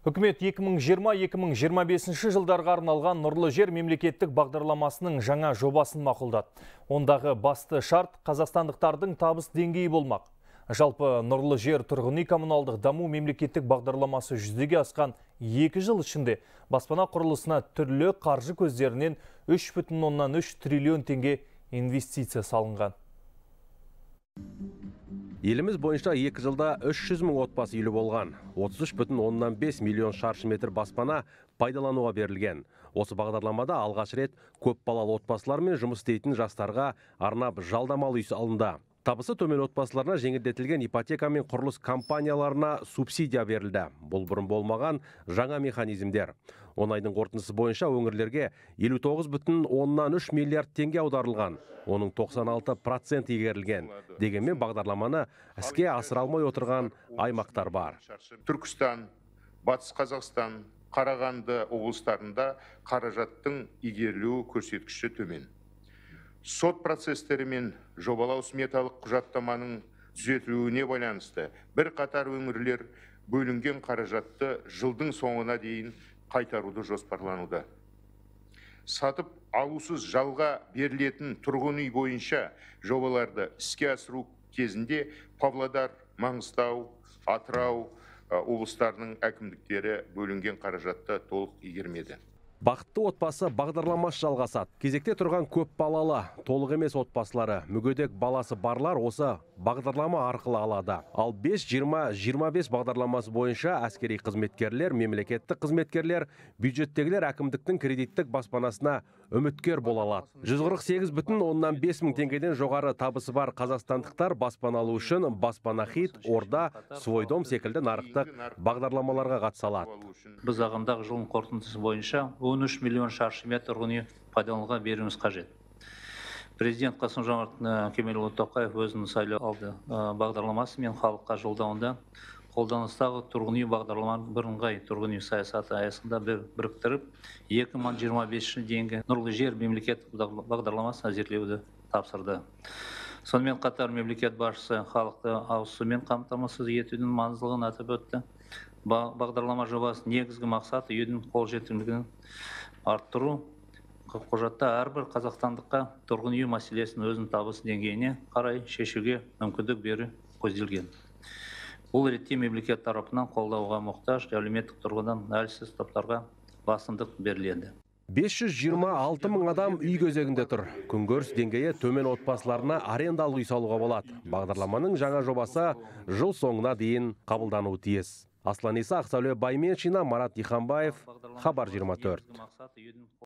Үкімет 2020-2025 жылдарға арналған Нұрлы жер мемлекеттік бағдарламасының жаңа жобасын мақұлдады. Ондағы басты шарт қазақстандықтардың табыс деңгейі болмақ. Жалпы Нұрлы жер тұрғын үй коммуналдық даму мемлекеттік бағдарламасы жүзеге асқан 2 жыл ішінде баспана құрылысына түрлі қаржы көздерінен 3,3 триллион теңге инвестиция салынған. Еліміз бойынша 2 жылда 300 мың отбасы үйлі болған. 33,5 миллион шаршы метр баспана пайдалануға берілген. Осы бағдарламада алғаш рет көп балалы отбасылармен жұмыс істейтін жастарға арнап жалдамалы үй салынды. Табысы төмен отбасыларына жеңілдетілген ипотека мен құрылыс компанияларына субсидия берілді. Бұл бұрын болмаған жаңа механизмдер. 10 айдың қорытындысы бойынша өңірлерге 59,3 миллиард теңге аударылған. Оның 96% игерілген. Дегенмен бағдарламаны іске асыра алмай отырған аймақтар бар. Түркістан, Батыс Қазақстан, Қарағанды облыстарында қаражаттың игерілуі көрсеткіші төмен. Сот процестері мен жобалау сметалық құжаттаманың түзетілуіне байланысты бір қатар өңірлер бөлінген қаражатты жылдың соңына дейін қайтаруды жоспарлануда. Сатып алусыз жалға берілетін тұрғын үй бойынша жобаларды іске асыру кезінде Павлодар, Маңғыстау, Атырау облыстарының әкімдіктері бөлінген қаражатты толық игермеді. Бақытты отбасы бағдарламасы жалғасады. Кезекте тұрған көп балалы, толық емес отбасылары, мүгедек баласы барлар осы бағдарлама арқылы алады. Ал 5-20-25 бағдарламасы бойынша әскери қызметкерлер, мемлекеттік қызметкерлер, бюджеттегілер әкімдіктің кредиттік баспанасына үміткер бола алады. 148,5 мың теңгеден жоғары табысы бар қазақстандықтар баспана алу үшін баспана хит, орда, свой дом секілді нарықтық бағдарламаларға қатыса алады. Біз ағымдағы жылдың қорытындысы бойынша 13 миллион шаршы метр тұрғын үй пайдалануға беруіміз қажет. Президент Қасым-Жомарт Кемелұлы Тоқаев өзінің сайлау алды бағдарламасы мен халыққа жолдауында қолданыстағы тұрғын үй бағдарламаның бірыңғай тұрғын үй саясаты аясында біріктіріп, 2025 дейінгі Нұрлы жер мемлекеттік бағдарламасын әзірлеуді тапсырды. Сонымен қатар мемлекет басшысы халықты ауыз сумен қамтамасыз етудің маңыздылығын атап өтті. Бағдарлама жобасы негізгі мақсаты үйдің қолжетімділігін арттыру. Құжатта әрбір қазақстандыққа тұрғын үй мәселесін өзінің табыс деңгейіне қарай шешуге мүмкіндік беру көзделген. Бұл ретте мемлекет тарапынан қолдауға мұқтаж әлеуметтік тұрғыдан әлсіз топтарға басымдық беріледі. 526 мың адам үй кезегінде тұр. Күнкөріс деңгейі төмен отбасыларына арендалық үй салуға болады. Бағдарламаның жаңа жобасы жыл соңына дейін қабылдануы тиіс. Аслан Иса, Ақсәуле Байменшина, Марат Иханбаев, Хабар 24.